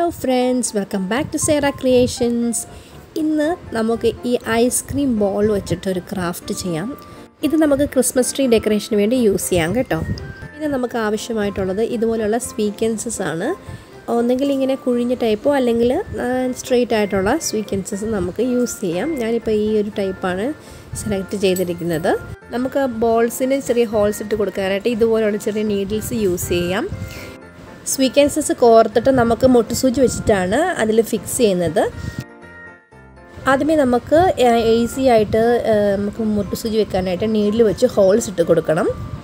Hello friends, welcome back to Sarah Creations. ഇന്ന് നമുക്ക് ഈ ഐസ്ക്രീം ബോൾ വെച്ചിട്ട് ഒരു ക്രാഫ്റ്റ് ചെയ്യാം. ഇത് നമുക്ക് ക്രിസ്മസ് ട്രീ ഡെക്കറേഷന് വേണ്ടി യൂസ് ചെയ്യാം കേട്ടോ. പിന്നെ നമുക്ക് ആവശ്യമായിട്ടുള്ളത് ഇതുപോലുള്ള സ്വീക്കൻസസ് ആണ്. ഒന്നെങ്കിൽ ഇങ്ങനെ കുഴിഞ്ഞ ടൈപ്പോ അല്ലെങ്കിൽ സ്ട്രെയിറ്റ് ആയിട്ടുള്ള സ്വീക്കൻസസ് നമുക്ക് യൂസ് ചെയ്യാം. ഞാനിപ്പോൾ ഈ ഒരു ടൈപ്പാണ് സെലക്ട് ചെയ്തിരിക്കുന്നത്. നമുക്ക് ബോൾസിന് ചെറിയ ഹോൾസ് ഇട്ട് കൊടുക്കാനായിട്ട് ഇതുപോലുള്ള ചെറിയ നീഡിൽസ് യൂസ് ചെയ്യാം. സ്വീക്കൻസസ് കോർത്തിട്ട് നമുക്ക് മുട്ടുസൂചി വെച്ചിട്ടാണ് അതിൽ ഫിക്സ് ചെയ്യുന്നത്. ആദ്യമേ നമുക്ക് ഈസി ആയിട്ട് നമുക്ക് മുട്ടുസൂചി വെക്കാനായിട്ട് നീഡിൽ വെച്ച് ഹോൾസ് ഇട്ട് കൊടുക്കണം.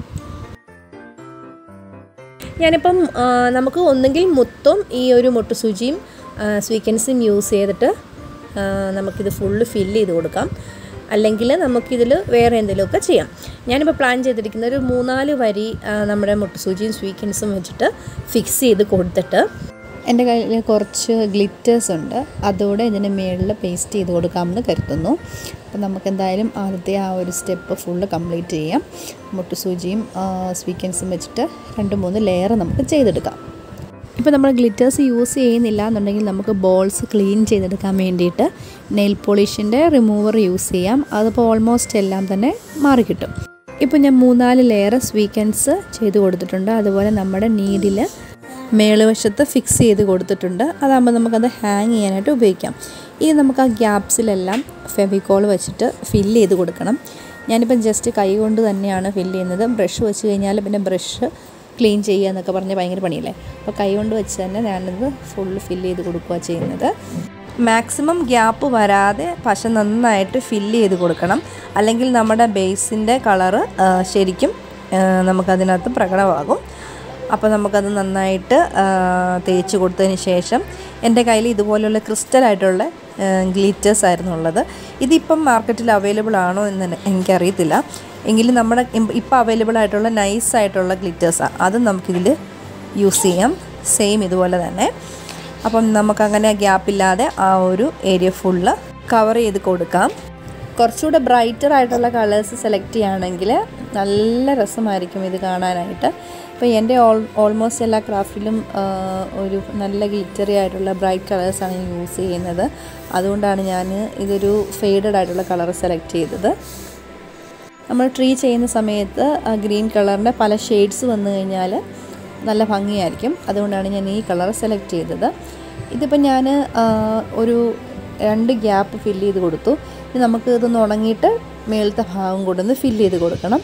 ഞാനിപ്പം നമുക്ക് ഒന്നെങ്കിൽ മുത്തും ഈ ഒരു മുട്ടുസൂചിയും സ്വീക്കൻസും യൂസ് ചെയ്തിട്ട് നമുക്കിത് ഫുള്ള് ഫില്ല് ചെയ്ത് കൊടുക്കാം. അല്ലെങ്കിൽ നമുക്കിതിൽ വേറെ എന്തെങ്കിലുമൊക്കെ ചെയ്യാം. ഞാനിപ്പോൾ പ്ലാൻ ചെയ്തിരിക്കുന്ന ഒരു 3-4 വരി നമ്മുടെ മുട്ടുസൂചിയും സ്വീക്കൻസും വെച്ചിട്ട് ഫിക്സ് ചെയ്ത് കൊടുത്തിട്ട് എൻ്റെ കയ്യിൽ കുറച്ച് ഗ്ലിറ്റേഴ്സ് ഉണ്ട്, അതോടെ ഇതിൻ്റെ മുകളിൽ പേസ്റ്റ് ചെയ്ത് കൊടുക്കാമെന്ന് കരുതുന്നു. അപ്പോൾ നമുക്ക് എന്തായാലും ആദ്യത്തെ ആ ഒരു സ്റ്റെപ്പ് ഫുള്ള് കംപ്ലീറ്റ് ചെയ്യാം. മുട്ടുസൂചിയും സ്വീക്കൻസും വെച്ചിട്ട് 2-3 ലെയർ നമുക്ക് ചെയ്തെടുക്കാം. ഇപ്പോൾ നമ്മൾ ഗ്ലിറ്റേഴ്സ് യൂസ് ചെയ്യുന്നില്ല എന്നുണ്ടെങ്കിൽ നമുക്ക് ബോൾസ് ക്ലീൻ ചെയ്തെടുക്കാൻ വേണ്ടിയിട്ട് നെയിൽ പോളിഷിൻ്റെ റിമൂവർ യൂസ് ചെയ്യാം. അതിപ്പോൾ ഓൾമോസ്റ്റ് എല്ലാം തന്നെ മാറിക്കിട്ടും. ഇപ്പോൾ ഞാൻ 3-4 ലെയർ സ്വീക്കൻസ് ചെയ്ത് കൊടുത്തിട്ടുണ്ട്. അതുപോലെ നമ്മുടെ നീഡിൽ മേളുവശത്ത് ഫിക്സ് ചെയ്ത് കൊടുത്തിട്ടുണ്ട്. അതാകുമ്പോൾ നമുക്കത് ഹാങ് ചെയ്യാനായിട്ട് ഉപയോഗിക്കാം. ഇനി നമുക്ക് ആ ഗ്യാപ്സിലെല്ലാം ഫെവിക്കോൾ വെച്ചിട്ട് ഫില്ല് ചെയ്ത് കൊടുക്കണം. ഞാനിപ്പം ജസ്റ്റ് കൈ കൊണ്ട് തന്നെയാണ് ഫില്ല് ചെയ്യുന്നത്. ബ്രഷ് വെച്ച് കഴിഞ്ഞാൽ പിന്നെ ബ്രഷ് ക്ലീൻ ചെയ്യുക എന്നൊക്കെ പറഞ്ഞാൽ ഭയങ്കര പണിയല്ലേ. അപ്പോൾ കൈ കൊണ്ട് വെച്ച് തന്നെ ഞാനിത് ഫുള്ള് ഫില്ല് ചെയ്ത് കൊടുക്കുക ചെയ്യുന്നത്. മാക്സിമം ഗ്യാപ്പ് വരാതെ പശ നന്നായിട്ട് ഫില്ല് ചെയ്ത് കൊടുക്കണം. അല്ലെങ്കിൽ നമ്മുടെ ബേസിൻ്റെ കളറ് ശരിക്കും നമുക്കതിനകത്ത് പ്രകടമാകും. അപ്പോൾ നമുക്കത് നന്നായിട്ട് തേച്ച് കൊടുത്തതിന് ശേഷം എൻ്റെ കയ്യിൽ ഇതുപോലെയുള്ള ക്രിസ്റ്റലായിട്ടുള്ള ഗ്ലിറ്റേഴ്സ് ആയിരുന്നു ഉള്ളത്. ഇതിപ്പം മാർക്കറ്റിൽ അവൈലബിൾ ആണോ എന്ന് എനിക്കറിയത്തില്ല. എങ്കിലും നമ്മുടെ ഇപ്പോൾ അവൈലബിൾ ആയിട്ടുള്ള നൈസായിട്ടുള്ള ഗ്ലിറ്റേഴ്സാണ്, അതും നമുക്കിതിൽ യൂസ് ചെയ്യാം. സെയിം ഇതുപോലെ തന്നെ. അപ്പം നമുക്കങ്ങനെ ഗ്യാപ്പില്ലാതെ ആ ഒരു ഏരിയ ഫുള്ള് കവർ ചെയ്ത് കൊടുക്കാം. കുറച്ചുകൂടെ ബ്രൈറ്റർ ആയിട്ടുള്ള കളേഴ്സ് സെലക്ട് ചെയ്യുകയാണെങ്കിൽ നല്ല രസമായിരിക്കും ഇത് കാണാനായിട്ട്. ഇപ്പോൾ എൻ്റെ ഓൾമോസ്റ്റ് എല്ലാ ക്രാഫ്റ്റിലും ഒരു നല്ല ഗ്ലിറ്ററി ആയിട്ടുള്ള ബ്രൈറ്റ് കളേഴ്സാണ് ഞാൻ യൂസ് ചെയ്യുന്നത്. അതുകൊണ്ടാണ് ഞാൻ ഇതൊരു ഫെയ്ഡഡ് ആയിട്ടുള്ള കളർ സെലക്ട് ചെയ്തത്. നമ്മൾ ട്രീ ചെയ്യുന്ന സമയത്ത് ഗ്രീൻ കളറിൻ്റെ പല ഷെയ്ഡ്സ് വന്നു കഴിഞ്ഞാൽ നല്ല ഭംഗിയായിരിക്കും. അതുകൊണ്ടാണ് ഞാൻ ഈ കളർ സെലക്ട് ചെയ്തത്. ഇതിപ്പോൾ ഞാൻ ഒരു 2 ഗ്യാപ്പ് ഫില്ല് ചെയ്ത് കൊടുത്തു. ഇനി നമുക്ക് ഇതൊന്ന് ഉണങ്ങിയിട്ട് മേളത്തെ ഭാഗം കൊണ്ടൊന്ന് ഫില്ല് ചെയ്ത് കൊടുക്കണം.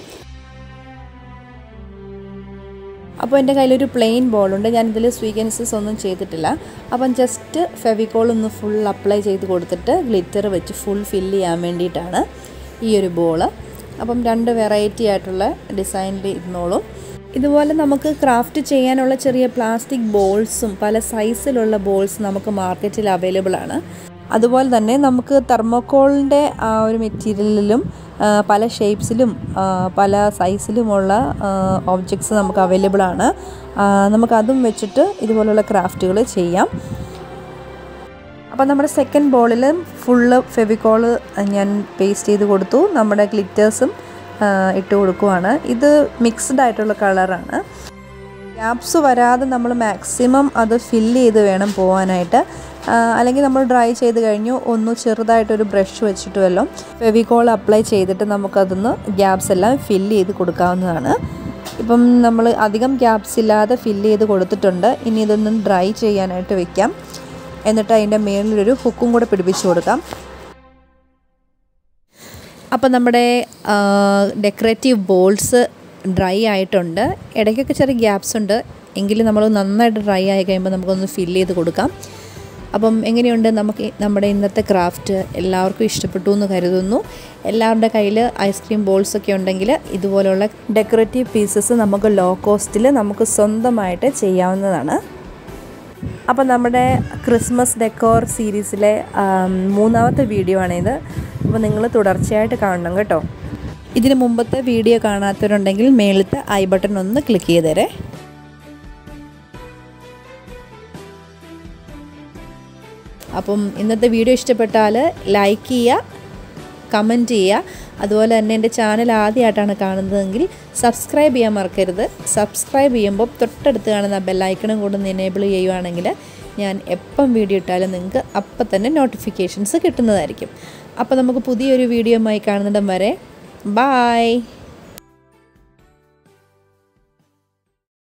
അപ്പോൾ എൻ്റെ കയ്യിലൊരു പ്ലെയിൻ ബോളുണ്ട്. ഞാനിതിൽ സ്വീക്കൻസസ് ഒന്നും ചെയ്തിട്ടില്ല. അപ്പം ജസ്റ്റ് ഫെവിക്കോൾ ഒന്ന് ഫുൾ അപ്ലൈ ചെയ്ത് കൊടുത്തിട്ട് ഗ്ലിറ്റർ വെച്ച് ഫുൾ ഫില്ല് ചെയ്യാൻ വേണ്ടിയിട്ടാണ് ഈ ഒരു ബോള്. അപ്പം 2 വെറൈറ്റി ആയിട്ടുള്ള ഡിസൈനിൽ ഇരുന്നോളും. ഇതുപോലെ നമുക്ക് ക്രാഫ്റ്റ് ചെയ്യാനുള്ള ചെറിയ പ്ലാസ്റ്റിക് ബോൾസും പല സൈസിലുള്ള ബോൾസ് നമുക്ക് മാർക്കറ്റിൽ അവൈലബിൾ ആണ്. അതുപോലെ തന്നെ നമുക്ക് തെർമോക്കോളിൻ്റെ ആ ഒരു മെറ്റീരിയലിലും പല ഷേപ്സിലും പല സൈസിലുമുള്ള ഓബ്ജക്ട്സ് നമുക്ക് അവൈലബിൾ ആണ്. നമുക്കതും വെച്ചിട്ട് ഇതുപോലുള്ള ക്രാഫ്റ്റുകൾ ചെയ്യാം. അപ്പോൾ നമ്മുടെ സെക്കൻഡ് ബോളിൽ ഫുള്ള് ഫെവിക്കോൾ ഞാൻ പേസ്റ്റ് ചെയ്ത് കൊടുത്തു. നമ്മുടെ ഗ്ലിറ്റേഴ്സും ഇട്ട് കൊടുക്കുവാണ്. ഇത് മിക്സ്ഡ് ആയിട്ടുള്ള കളറാണ്. ഗ്യാപ്സ് വരാതെ നമ്മൾ മാക്സിമം അത് ഫില്ല് ചെയ്ത് വേണം പോകാനായിട്ട്. അല്ലെങ്കിൽ നമ്മൾ ഡ്രൈ ചെയ്ത് കഴിഞ്ഞു ഒന്ന് ചെറുതായിട്ടൊരു ബ്രഷ് വെച്ചിട്ട് വല്ലതും ഫെവിക്കോൾ അപ്ലൈ ചെയ്തിട്ട് നമുക്കതൊന്ന് ഗ്യാപ്സ് എല്ലാം ഫില്ല് ചെയ്ത് കൊടുക്കാവുന്നതാണ്. ഇപ്പം നമ്മൾ അധികം ഗ്യാപ്സ് ഇല്ലാതെ ഫില്ല് ചെയ്ത് കൊടുത്തിട്ടുണ്ട്. ഇനി ഇതൊന്ന് ഡ്രൈ ചെയ്യാനായിട്ട് വെക്കാം. എന്നിട്ട് അതിൻ്റെ മേളിലൊരു ഹുക്കും കൂടെ പിടിപ്പിച്ച് കൊടുക്കാം. അപ്പോൾ നമ്മുടെ ഡെക്കറേറ്റീവ് ബോൾസ് ഡ്രൈ ആയിട്ടുണ്ട്. ഇടയ്ക്കൊക്കെ ചെറിയ ഗ്യാപ്സ് ഉണ്ട്, എങ്കിലും നമ്മൾ നന്നായിട്ട് ഡ്രൈ ആയി കഴിയുമ്പോൾ നമുക്കൊന്ന് ഫില്ല് ചെയ്ത് കൊടുക്കാം. അപ്പം എങ്ങനെയുണ്ട് നമുക്ക് നമ്മുടെ ഇന്നത്തെ ക്രാഫ്റ്റ്? എല്ലാവർക്കും ഇഷ്ടപ്പെട്ടു എന്ന് കരുതുന്നു. എല്ലാവരുടെ കയ്യിൽ ഐസ്ക്രീം ബോൾസൊക്കെ ഉണ്ടെങ്കിൽ ഇതുപോലുള്ള ഡെക്കറേറ്റീവ് പീസസ് നമുക്ക് ലോ കോസ്റ്റിൽ നമുക്ക് സ്വന്തമായിട്ട് ചെയ്യാവുന്നതാണ്. അപ്പോൾ നമ്മുടെ ക്രിസ്മസ് ഡെക്കോർ സീരീസിലെ 3ാമത്തെ വീഡിയോ ആണിത്. അപ്പോൾ നിങ്ങൾ തുടർച്ചയായിട്ട് കാണണം കേട്ടോ. ഇതിന് മുമ്പത്തെ വീഡിയോ കാണാത്തവരുണ്ടെങ്കിൽ മേളത്തെ ഐ ബട്ടൺ ഒന്ന് ക്ലിക്ക് ചെയ്തേരെ. അപ്പം ഇന്നത്തെ വീഡിയോ ഇഷ്ടപ്പെട്ടാൽ ലൈക്ക് ചെയ്യുക, കമൻറ്റ് ചെയ്യുക. അതുപോലെ തന്നെ എൻ്റെ ചാനൽ ആദ്യമായിട്ടാണ് കാണുന്നതെങ്കിൽ സബ്സ്ക്രൈബ് ചെയ്യാൻ മറക്കരുത്. സബ്സ്ക്രൈബ് ചെയ്യുമ്പോൾ തൊട്ടടുത്ത് കാണുന്ന ബെല്ലൈക്കണും കൂടെ ഒന്ന് എനേബിൾ ചെയ്യുകയാണെങ്കിൽ ഞാൻ എപ്പം വീഡിയോ ഇട്ടാലും നിങ്ങൾക്ക് അപ്പം തന്നെ നോട്ടിഫിക്കേഷൻസ് കിട്ടുന്നതായിരിക്കും. അപ്പോൾ നമുക്ക് പുതിയൊരു വീഡിയോയുമായി കാണുന്നിടം വരെ ബൈ.